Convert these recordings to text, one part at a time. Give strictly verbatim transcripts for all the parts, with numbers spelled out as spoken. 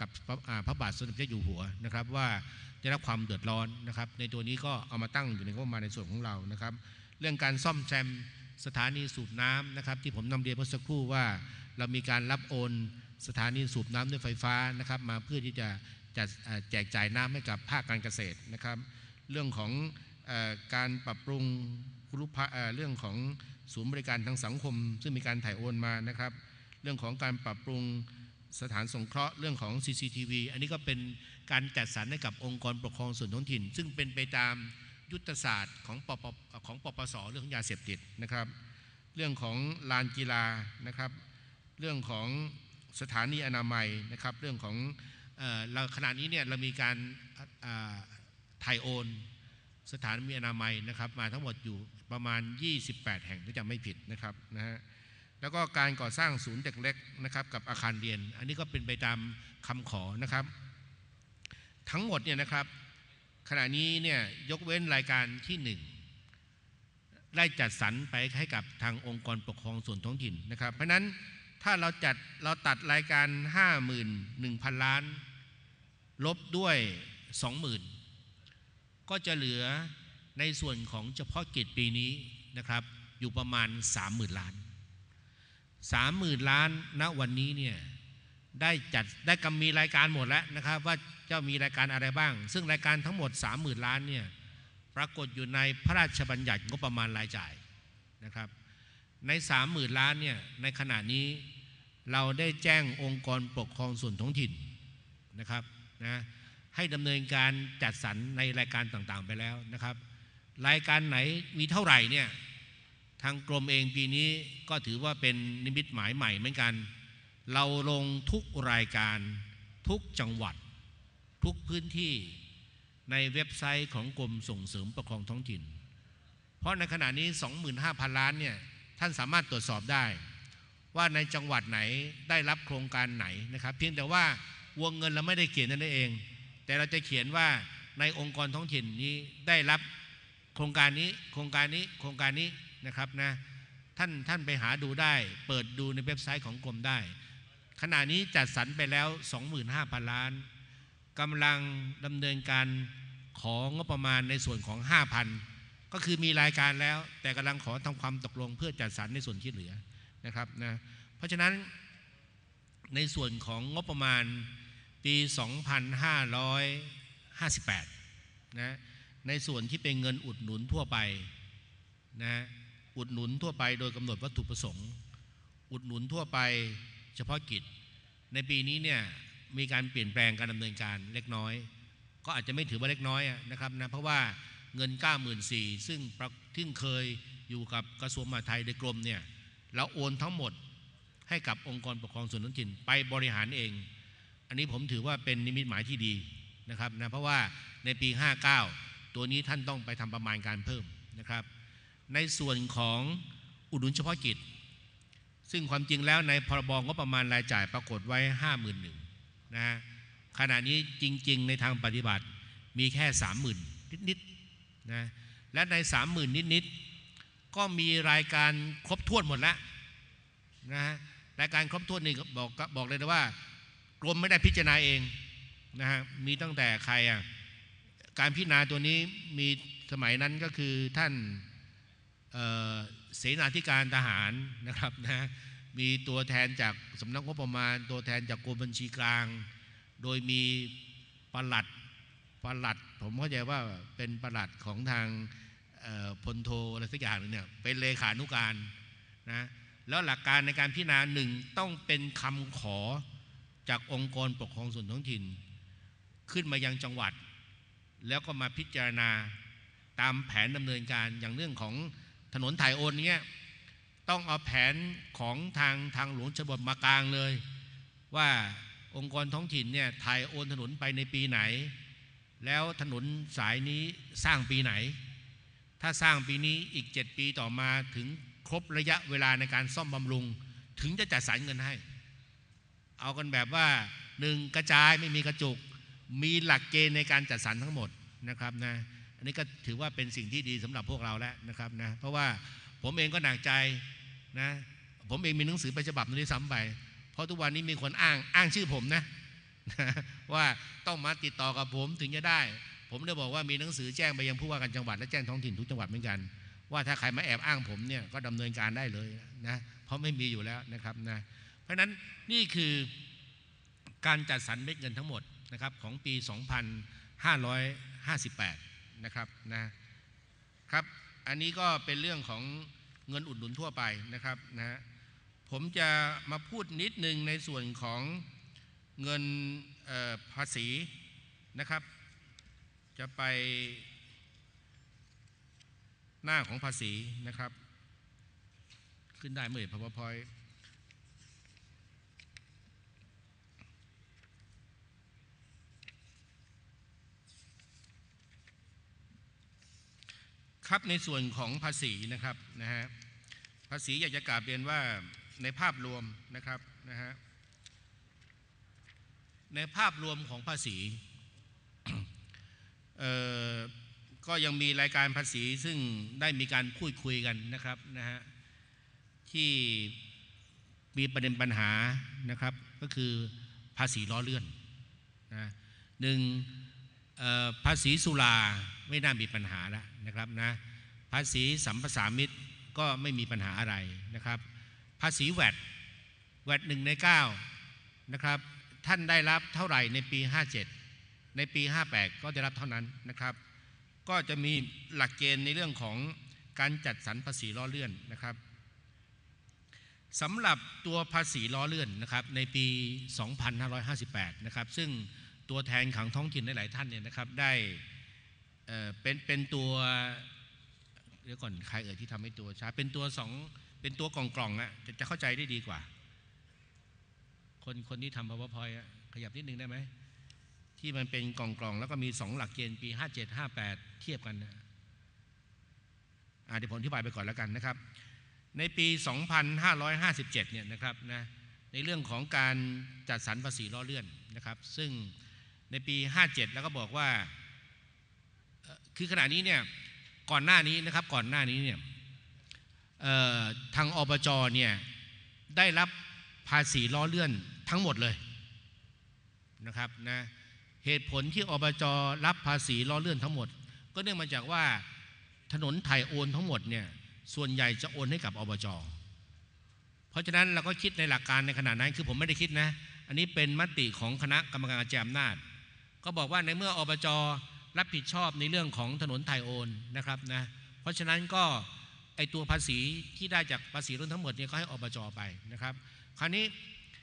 กับพระบาทสมเด็จพระเจ้าอยู่หัวนะครับว่าได้รับความเดือดร้อนนะครับในตัวนี้ก็เอามาตั้งอยู่ในงบประมาณในส่วนของเรานะครับเรื่องการซ่อมแซมสถานีสูบน้ำนะครับที่ผมนำเรียนเมื่อสักครู่ว่าเรามีการรับโอนสถานีสูบน้ำด้วยไฟฟ้านะครับมาเพื่อที่จะจะแจกจ่ายน้ำให้กับภาคการเกษตรนะครับเรื่องของเอ่อการปรับปรุงคุณภาพเรื่องของศูนย์บริการทางสังคมซึ่งมีการถ่ายโอนมานะครับเรื่องของการปรับปรุงสถานสงเคราะห์เรื่องของ ซี ซี ที วี อันนี้ก็เป็นการจัดสรรให้กับองค์กรปกครองส่วนท้องถิ่นซึ่งเป็นไปตามยุทธศาสตร์ของปปของปปสเรื่องของยาเสพติดนะครับเรื่องของลานกีฬานะครับเรื่องของสถานีอนามัยนะครับเรื่องของเอ่อเราขณะนี้เนี่ยเรามีการถ่ายโอนสถานีอนามัยนะครับมาทั้งหมดอยู่ประมาณยี่สิบแปดแห่งถ้าจำไม่ผิดนะครับนะฮะแล้วก็การก่อสร้างศูนย์เด็กเล็กนะครับกับอาคารเรียนอันนี้ก็เป็นไปตามคำขอนะครับทั้งหมดเนี่ยนะครับขณะนี้เนี่ยยกเว้นรายการที่หนึ่งได้จัดสรรไปให้กับทางองค์กรปกครองส่วนท้องถิ่นนะครับเพราะนั้นถ้าเราจัดเราตัดรายการ ห้าหมื่นหนึ่งพัน ล้านลบด้วย สองหมื่น ก็จะเหลือในส่วนของเฉพาะกิจปีนี้นะครับอยู่ประมาณ สามหมื่น ล้าน สามหมื่น ล้านณวันนี้เนี่ยได้จัดได้กำมีรายการหมดแล้วนะครับว่าเจ้ามีรายการอะไรบ้างซึ่งรายการทั้งหมด สามหมื่น ล้านเนี่ยปรากฏอยู่ในพระราชบัญญัติงบประมาณรายจ่ายนะครับใน สามหมื่น ล้านเนี่ยในขณะนี้เราได้แจ้งองค์กรปกครองส่วนท้องถิ่นนะครับนะให้ดำเนินการจัดสรรในรายการต่างๆไปแล้วนะครับรายการไหนมีเท่าไหร่เนี่ยทางกรมเองปีนี้ก็ถือว่าเป็นนิมิตหมายใหม่เหมือนกันเราลงทุกรายการทุกจังหวัดทุกพื้นที่ในเว็บไซต์ของกรมส่งเสริมปกครองท้องถิ่นเพราะในขณะนี้ สองหมื่นห้าพัน ล้านเนี่ยท่านสามารถตรวจสอบได้ว่าในจังหวัดไหนได้รับโครงการไหนนะครับเพียงแต่ว่าวงเงินเราไม่ได้เขียนนั่นเองแต่เราจะเขียนว่าในองค์กรท้องถิ่นนี้ได้รับโครงการนี้โครงการนี้โครงการนี้นะครับนะท่านท่านไปหาดูได้เปิดดูในเว็บไซต์ของกรมได้ขณะนี้จัดสรรไปแล้ว สองหมื่นห้าพัน ล้านกำลังดำเนินการของงบประมาณในส่วนของ ห้าพัน ก็คือมีรายการแล้วแต่กำลังขอทำความตกลงเพื่อจัดสรรในส่วนที่เหลือนะครับนะเพราะฉะนั้นในส่วนของงบประมาณปี สองพันห้าร้อยห้าสิบแปด นะในส่วนที่เป็นเงินอุดหนุนทั่วไปนะอุดหนุนทั่วไปโดยกำหนดวัตถุประสงค์อุดหนุนทั่วไปเฉพาะกิจในปีนี้เนี่ยมีการเปลี่ยนแปลงการดำเนินการเล็กน้อยก็อาจจะไม่ถือว่าเล็กน้อยนะครับนะเพราะว่าเงิน เก้าหมื่นสี่พัน ซึ่งซึ่งเคยอยู่กับกระทรวงมหาดไทยโดยกรมเนี่ยเราโอนทั้งหมดให้กับองค์กรปกครองส่วนท้องถิ่นไปบริหารเองอันนี้ผมถือว่าเป็นนิมิตหมายที่ดีนะครับนะเพราะว่าในปีห้าเก้าตัวนี้ท่านต้องไปทำประมาณการเพิ่มนะครับในส่วนของอุดหนุนเฉพาะกิจซึ่งความจริงแล้วในพรบงบประมาณรายจ่ายปรากฏไว้ ห้าหมื่นหนึ่งพัน นะขณะนี้จริงๆในทางปฏิบัติมีแค่ สามหมื่น นิดๆนะและใน สามหมื่น นิดๆก็มีรายการครบถ้วนหมดแล้วนะรายการครบถ้วนนี่บอกบอกเลยนะว่ากรมไม่ได้พิจารณาเองนะฮะมีตั้งแต่ใครอ่ะการพิจารณาตัวนี้มีสมัยนั้นก็คือท่านเเสนาธิการทหารนะครับนะมีตัวแทนจากสำนักงบประมาณตัวแทนจากกรมบัญชีกลางโดยมีปลัดปลัดผมเข้าใจว่าเป็นปลัดของทางพลโทอะไรสักอย่างนึงเนี่ยเป็นเลขานุการนะแล้วหลักการในการพิจารณาหนึ่งต้องเป็นคำขอจากองค์กรปกครองส่วนท้องถิ่นขึ้นมายังจังหวัดแล้วก็มาพิจารณาตามแผนดำเนินการอย่างเรื่องของถนนถ่ายโอนเนี้ยต้องเอาแผนของทางทางหลวงชนบทมากลางเลยว่าองค์กรท้องถิ่นเนี่ยถ่ายโอนถนนไปในปีไหนแล้วถนนสายนี้สร้างปีไหนถ้าสร้างปีนี้อีกเจ็ดปีต่อมาถึงครบระยะเวลาในการซ่อมบำรุงถึงจะจัดสรรเงินให้เอากันแบบว่าหนึ่งกระจายไม่มีกระจุกมีหลักเกณฑ์ในการจัดสรรทั้งหมดนะครับนะอันนี้ก็ถือว่าเป็นสิ่งที่ดีสำหรับพวกเราแล้วนะครับนะเพราะว่าผมเองก็หนักใจนะผมเองมีหนังสือไปฉบับนึงที่ซ้ำไปเพราะทุกวันนี้มีคนอ้างอ้างชื่อผมนะว่าต้องมาติดต่อกับผมถึงจะได้ผมได้บอกว่ามีหนังสือแจ้งไปยังผู้ว่าการจังหวัดและแจ้งท้องถิ่นทุกจังหวัดเหมือนกันว่าถ้าใครมาแอบอ้างผมเนี่ยก็ดำเนินการได้เลยนะเพราะไม่มีอยู่แล้วนะครับนะเพราะฉะนั้นนี่คือการจัดสรรเม็ดเงินทั้งหมดนะครับของปี สองพันห้าร้อยห้าสิบแปด นะครับนะครับอันนี้ก็เป็นเรื่องของเงินอุดหนุนทั่วไปนะครับนะผมจะมาพูดนิดนึงในส่วนของเงินภาษีนะครับจะไปหน้าของภาษีนะครับขึ้นได้เมื่อ PowerPoint ครับในส่วนของภาษีนะครับนะฮะภาษีอยากจะกราบเรียนว่าในภาพรวมนะครับนะฮะในภาพรวมของภาษี ก็ยังมีรายการภาษีซึ่งได้มีการพูดคุยกันนะครับนะฮะที่มีประเด็นปัญหานะครับก็คือภาษีล้อเลื่อนนะหนึ่งภาษีสุราไม่น่ามีปัญหาแล้วนะครับนะภาษีสัมปทานมิตรก็ไม่มีปัญหาอะไรนะครับภาษีแวดแวดหนึ่งในเก้านะครับท่านได้รับเท่าไหร่ในปีห้าเจ็ดในปีห้าแปดก็ได้รับเท่านั้นนะครับก็จะมีหลักเกณฑ์ในเรื่องของการจัดสรรภาษีล้อเลื่อนนะครับสำหรับตัวภาษีล้อเลื่อนนะครับในปี สองพันห้าร้อยห้าสิบแปด นะครับซึ่งตัวแทนของท้องถิ่นหลายๆท่านเนี่ยนะครับได้เอ่อเป็นเป็นตัวเดี๋ยวก่อนใครเอ่ยที่ทำให้ตัวช้าเป็นตัวสองเป็นตัวกล่องกล่องอ่ะจะจะเข้าใจได้ดีกว่าคนคนที่ทำ PowerPoint อ่ะขยับนิดนึงได้ไหมที่มันเป็นกล่องกล่องแล้วก็มีสองหลักเกณฑ์ปีห้าเจ็ด ห้าแปดเทียบกันนะอ่าเดี๋ยวผมอธิบายไปก่อนแล้วกันนะครับในปี สองพันห้าร้อยห้าสิบเจ็ด เนี่ยนะครับนะในเรื่องของการจัดสรรภาษีล้อเลื่อนนะครับซึ่งในปีห้าเจ็ดแล้วก็บอกว่าคือขณะนี้เนี่ยก่อนหน้านี้นะครับก่อนหน้านี้เนี่ยทางอบจ.เนี่ยได้รับภาษีล้อเลื่อนทั้งหมดเลยนะครับนะเหตุผลที่อบจ.รับภาษีล้อเลื่อนทั้งหมดก็เนื่องมาจากว่าถนนไทยโอนทั้งหมดเนี่ยส่วนใหญ่จะโอนให้กับอบจ.เพราะฉะนั้นเราก็คิดในหลักการในขณะนั้นคือผมไม่ได้คิดนะอันนี้เป็นมติของคณะกรรมการกระจายอำนาจก็บอกว่าในเมื่ออบจ.รับผิดชอบในเรื่องของถนนไทยโอนนะครับนะเพราะฉะนั้นก็ไอตัวภาษีที่ได้จากภาษีล้นทั้งหมดเนี่ยก็ให้อบจ.ไปนะครับคราวนี้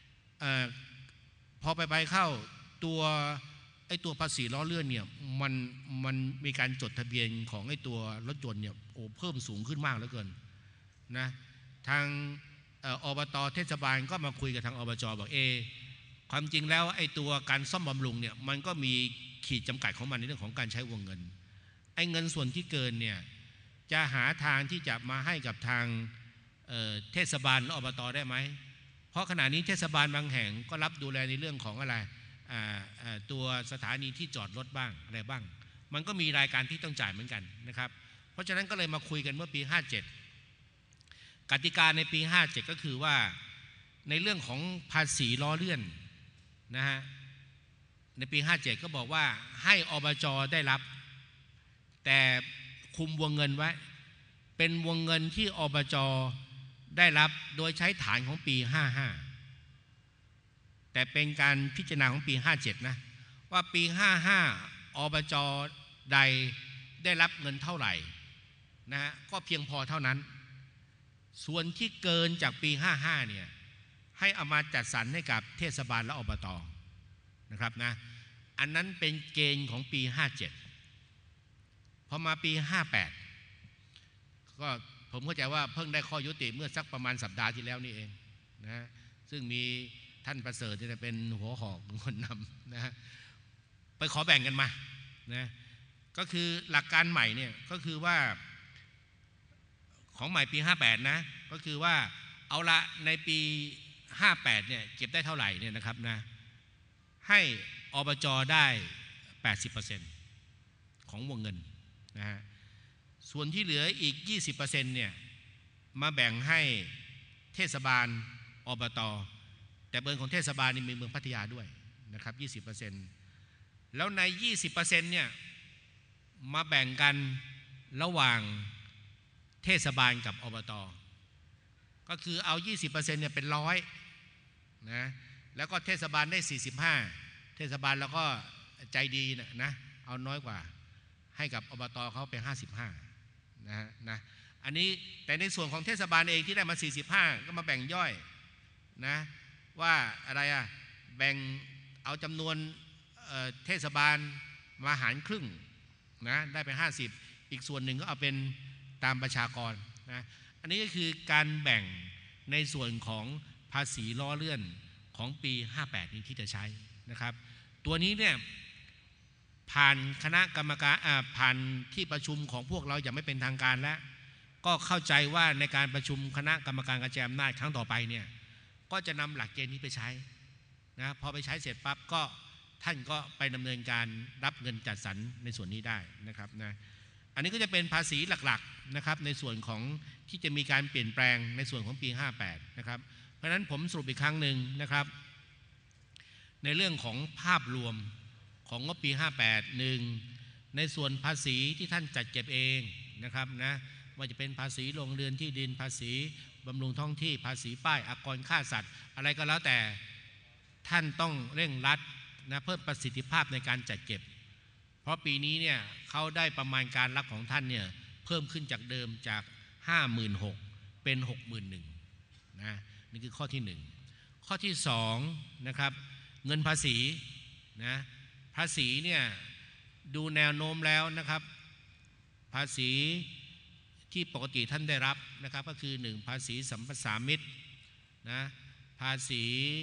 พอไปไปเข้าตัวไอตัวภาษีล้อเลื่อนเนี่ยมันมันมีการจดทะเบียนของไอตัวรถยนต์เนี่ยโอ้เพิ่มสูงขึ้นมากเหลือเกินนะทางอบต.เทศบาลก็มาคุยกับทางอบจ.บอกเอความจริงแล้วไอ้ตัวการซ่อมบำรุงเนี่ยมันก็มีขีดจำกัดของมันในเรื่องของการใช้วงเงินไอ้เงินส่วนที่เกินเนี่ยจะหาทางที่จะมาให้กับทางเอ่อเทศบาลและอบต.ได้ไหมเพราะขณะนี้เทศบาลบางแห่งก็รับดูแลในเรื่องของอะไรอ่าอ่าตัวสถานีที่จอดรถบ้างอะไรบ้างมันก็มีรายการที่ต้องจ่ายเหมือนกันนะครับเพราะฉะนั้นก็เลยมาคุยกันเมื่อปีห้าเจ็ดกติกาในปีห้าเจ็ดก็คือว่าในเรื่องของภาษีล้อเลื่อนนะฮะในปีห้าเจ็ดก็บอกว่าให้อบจ.ได้รับแต่คุมวงเงินไว้เป็นวงเงินที่อบจ.ได้รับโดยใช้ฐานของปีห้าห้าแต่เป็นการพิจารณาของปีห้าเจ็ดนะว่าปีห้าห้าอบจ.ใดได้รับเงินเท่าไหร่นะฮะก็เพียงพอเท่านั้นส่วนที่เกินจากปีห้าห้าเนี่ยให้เอามาจัดสรรให้กับเทศบาลและอบต.นะครับนะอันนั้นเป็นเกณฑ์ของปีห้าเจ็ดพอมาปีห้าแปดก็ผมเข้าใจว่าเพิ่งได้ข้อยุติเมื่อสักประมาณสัปดาห์ที่แล้วนี่เองนะซึ่งมีท่านประเสริฐที่เป็นหัวหอกคนนำนะไปขอแบ่งกันมานะก็คือหลักการใหม่เนี่ยก็คือว่าของใหม่ปีห้าแปดนะก็คือว่าเอาละในปีห้าแปดเนี่ยเก็บได้เท่าไหร่เนี่ยนะครับนะให้อบจ.ได้ แปดสิบเปอร์เซ็นต์ ของวงเงินนะฮะส่วนที่เหลืออีก ยี่สิบเปอร์เซ็นต์ เนี่ยมาแบ่งให้เทศบาลอบต.แต่เบอร์ของเทศบาลนี่มีเมืองพัทยาด้วยนะครับ ยี่สิบเปอร์เซ็นต์ แล้วใน ยี่สิบเปอร์เซ็นต์ เนี่ยมาแบ่งกันระหว่างเทศบาลกับอบต.ก็คือเอา ยี่สิบเปอร์เซ็นต์ เนี่ยเป็นร้อยนะแล้วก็เทศบาลได้สี่สิบห้าเทศบาลแล้วก็ใจดีนะนะเอาน้อยกว่าให้กับอบต.เขาไปห้าสิบห้านะนะอันนี้แต่ในส่วนของเทศบาลเองที่ได้มาสี่สิบห้าก็มาแบ่งย่อยนะว่าอะไรอ่ะแบ่งเอาจำนวนเอ่อเทศบาลมาหารครึ่งนะได้ไปห้าสิบอีกส่วนหนึ่งก็เอาเป็นตามประชากรนะอันนี้ก็คือการแบ่งในส่วนของภาษีล้อเลื่อนของปีห้าแปดนี้ที่จะใช้นะครับตัวนี้เนี่ยผ่านคณะกรรมการผ่านที่ประชุมของพวกเราอย่างไม่เป็นทางการแล้วก็เข้าใจว่าในการประชุมคณะกรรมการกระจายอำนาจครั้งต่อไปเนี่ยก็จะนำหลักเกณฑ์นี้ไปใช้นะพอไปใช้เสร็จปั๊บก็ท่านก็ไปดำเนินการรับเงินจัดสรรในส่วนนี้ได้นะครับนะอันนี้ก็จะเป็นภาษีหลักๆนะครับในส่วนของที่จะมีการเปลี่ยนแปลงในส่วนของปีห้าแปดนะครับเพราะฉะนั้นผมสรุปอีกครั้งหนึ่งนะครับในเรื่องของภาพรวมของงบปีห้าแปด หนึ่งในส่วนภาษีที่ท่านจัดเก็บเองนะครับนะว่าจะเป็นภาษีโรงเรือนที่ดินภาษีบำรุงท้องที่ภาษีป้ายอากรฆ่าสัตว์อะไรก็แล้วแต่ท่านต้องเร่งรัดนะเพิ่มประสิทธิภาพในการจัดเก็บเพราะปีนี้เนี่ยเขาได้ประมาณการรับของท่านเนี่ยเพิ่มขึ้นจากเดิมจาก ห้าหมื่นหกพัน เป็น หกหมื่นหนึ่งพัน นะนี่คือข้อที่หนึ่งข้อที่สองนะครับเงินภาษีนะภาษีเนี่ยดูแนวโน้มแล้วนะครับภาษีที่ปกติท่านได้รับนะครับก็คือหนึ่งภาษีสัมปทานมิตรนะภาษี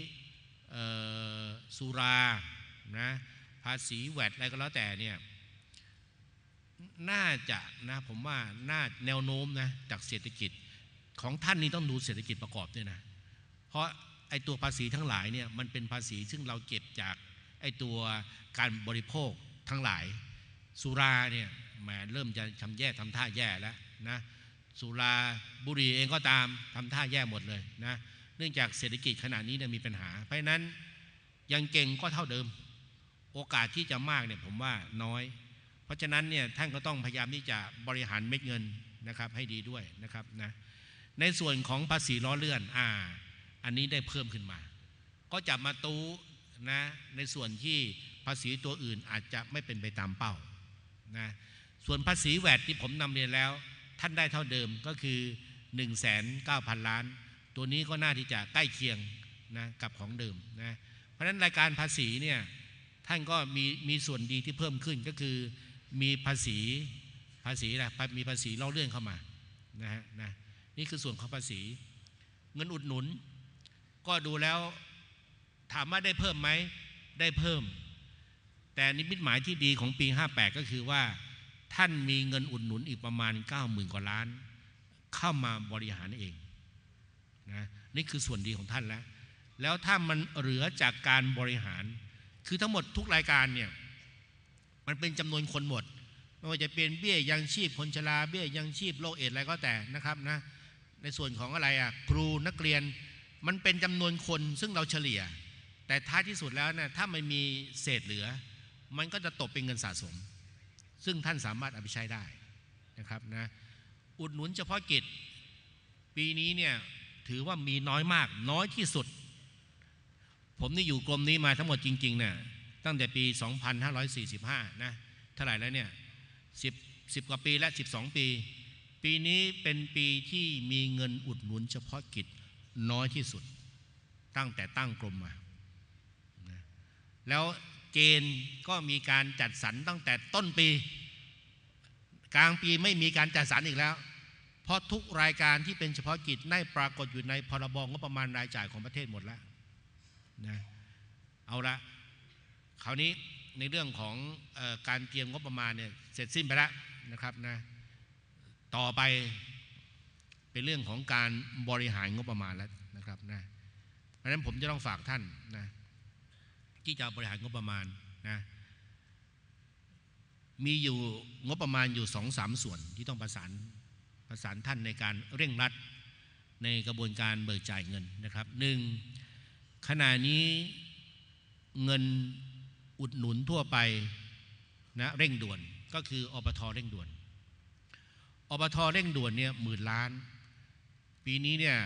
สุรานะภาษีแวดอะไรก็แล้วแต่เนี่ยน่าจะนะผมว่าน่าแนวโน้มนะจากเศรษฐกิจของท่านนี่ต้องดูเศรษฐกิจประกอบด้วยนะเพราะไอ้ตัวภาษีทั้งหลายเนี่ยมันเป็นภาษีซึ่งเราเก็บจากไอ้ตัวการบริโภคทั้งหลายสุราเนี่ยแหมเริ่มจะทำแย่ทำท่าแย่แล้วนะสุราบุหรี่เองก็ตามทำท่าแย่หมดเลยนะเนื่องจากเศรษฐกิจขณะนี้เนี่ยมีปัญหาเพราะฉะนั้นยังเก่งก็เท่าเดิมโอกาสที่จะมากเนี่ยผมว่าน้อยเพราะฉะนั้นเนี่ยท่านก็ต้องพยายามที่จะบริหารเม็ดเงินนะครับให้ดีด้วยนะครับนะในส่วนของภาษีล้อเลื่อนอ่าอันนี้ได้เพิ่มขึ้นมาก็จะมาตู้นะในส่วนที่ภาษีตัวอื่นอาจจะไม่เป็นไปตามเป้านะส่วนภาษีแวดที่ผมนำเรียนแล้วท่านได้เท่าเดิมก็คือ หนึ่งแสนเก้าพัน ล้านตัวนี้ก็น่าที่จะใกล้เคียงนะกับของเดิมนะเพราะฉะนั้นรายการภาษีเนี่ยท่านก็มีมีส่วนดีที่เพิ่มขึ้นก็คือมีภาษีภาษีอะไรมีภาษีล้อเลื่อนเข้ามานะฮะนะนี่คือส่วนของภาษีเงินอุดหนุนก็ดูแล้วถามว่าได้เพิ่มไหมได้เพิ่มแต่นิมิตหมายที่ดีของปีห้าแปดก็คือว่าท่านมีเงินอุดหนุนอีกประมาณ เก้าหมื่น กว่าล้านเข้ามาบริหารเองนะนี่คือส่วนดีของท่านแล้วแล้วถ้ามันเหลือจากการบริหารคือทั้งหมดทุกรายการเนี่ยมันเป็นจำนวนคนหมดไม่ว่าจะเป็นเบี้ยยังชีพคนชราเบี้ยยังชีพโรคเอดส์อะไรก็แต่นะครับนะในส่วนของอะไรอ่ะครูนักเรียนมันเป็นจำนวนคนซึ่งเราเฉลี่ยแต่ท้ายที่สุดแล้วเนี่ยถ้าไม่มีเศษเหลือมันก็จะตกเป็นเงินสะสมซึ่งท่านสามารถเอาไปใช้ได้นะครับนะอุดหนุนเฉพาะกิจปีนี้เนี่ยถือว่ามีน้อยมากน้อยที่สุดผมนี่อยู่กรมนี้มาทั้งหมดจริงๆเนี่ยตั้งแต่ปีสองพันห้าร้อยสี่สิบห้านะเท่าไหร่แล้วเนี่ยสิบ สิบกว่าปีและสิบสองปีปีนี้เป็นปีที่มีเงินอุดหนุนเฉพาะกิจน้อยที่สุดตั้งแต่ตั้งกรมมานะแล้วเกณฑ์ก็มีการจัดสรรตั้งแต่ต้นปีกลางปีไม่มีการจัดสรรอีกแล้วเพราะทุกรายการที่เป็นเฉพาะกิจได้ปรากฏอยู่ในพรบงบประมาณรายจ่ายของประเทศหมดแล้วนะเอาละคราวนี้ในเรื่องของเอ่อการเตรียมงบประมาณเนี่ยเสร็จสิ้นไปแล้วนะครับนะต่อไปเป็นเรื่องของการบริหารงบประมาณแล้วนะครับนะเพราะฉะนั้นผมจะต้องฝากท่านนะที่จะบริหารงบประมาณนะมีอยู่งบประมาณอยู่ สองสาม ส่วนที่ต้องประสานประสานท่านในการเร่งรัดในกระบวนการเบิกจ่ายเงินนะครับหนึ่งขณะนี้เงินอุดหนุนทั่วไปนะเร่งด่วนก็คืออบท.เร่งด่วนอบท.เร่งด่วนเนี่ยหมื่นล้านปีนี้เนี่ย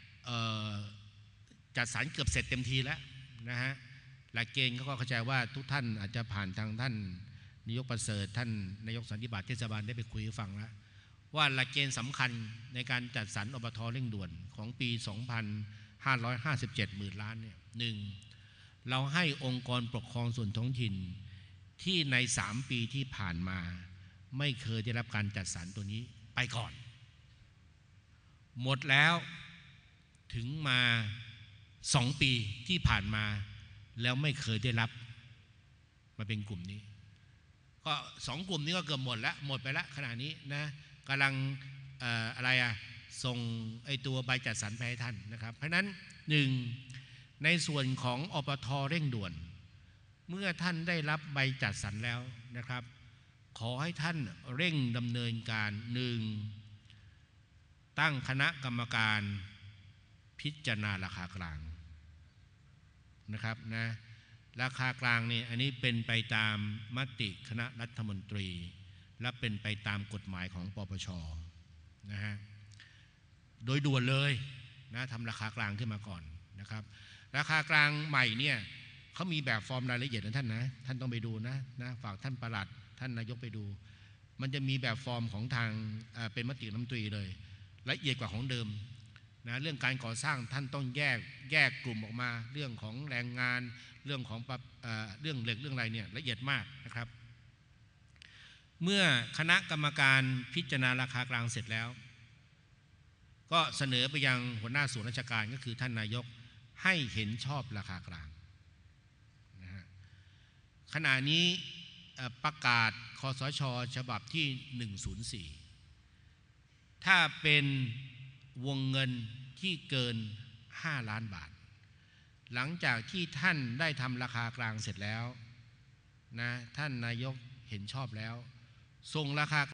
จัดสรรเกือบเสร็จเต็มทีแล้วนะฮะหลักเกณฑ์เขาก็เข้าใจว่าทุกท่านอาจจะผ่านทางท่านนายกประเสริฐท่านนายกสันติบาตเทศบาลได้ไปคุยให้ฟังแล้วว่าหลักเกณฑ์สำคัญในการจัดสรรอบท.เร่งด่วนของปีสองพันห้าร้อยห้าสิบเจ็ดหมื่นล้านเนี่ยหนึ่งเราให้องค์กรปกครองส่วนท้องถิ่นที่ในสามปีที่ผ่านมาไม่เคยได้รับการจัดสรรตัวนี้ไปก่อนหมดแล้วถึงมาสองปีที่ผ่านมาแล้วไม่เคยได้รับมาเป็นกลุ่มนี้ก็สองกลุ่มนี้ก็เกือบหมดแล้วหมดไปแล้วขณะนี้นะกำลัง เอ่อ อะไรอะส่งไอตัวใบจัดสรรไปให้ท่านนะครับเพราะนั้นหนึ่งในส่วนของอบท.เร่งด่วนเมื่อท่านได้รับใบจัดสรรแล้วนะครับขอให้ท่านเร่งดำเนินการหนึ่งตั้งคณะกรรมการพิจารณาราคากลางนะครับนะราคากลางนี่อันนี้เป็นไปตามมติคณะรัฐมนตรีและเป็นไปตามกฎหมายของปปช.นะฮะโดยด่วนเลยนะทำราคากลางขึ้นมาก่อนนะครับราคากลางใหม่เนี่ยเขามีแบบฟอร์มรายละเอียดนะท่านนะท่านต้องไปดูนะนะฝากท่านปลัดท่านนายกไปดูมันจะมีแบบฟอร์มของทางเป็นมติรัฐมนตรีเลยละเอียดกว่าของเดิมนะเรื่องการก่อสร้างท่านต้องแยกแยกกลุ่มออกมาเรื่องของแรงงานเรื่องของเอ่อเรื่องเหล็กเรื่องอะไรเนี่ยละเอียดมากนะครับเมื่อคณะกรรมการพิจารณาราคากลางเสร็จแล้วก็เสนอไปยังหัวหน้าส่วนราชการก็คือท่านนายกให้เห็นชอบราคากลางนะฮะขณะนี้ประกาศคสช.ฉบับที่หนึ่งศูนย์สี่ถ้าเป็นวงเงินที่เกินห้าล้านบาทหลังจากที่ท่านได้ทำราคากลางเสร็จแล้วนะท่านนายกเห็นชอบแล้วส่งราคา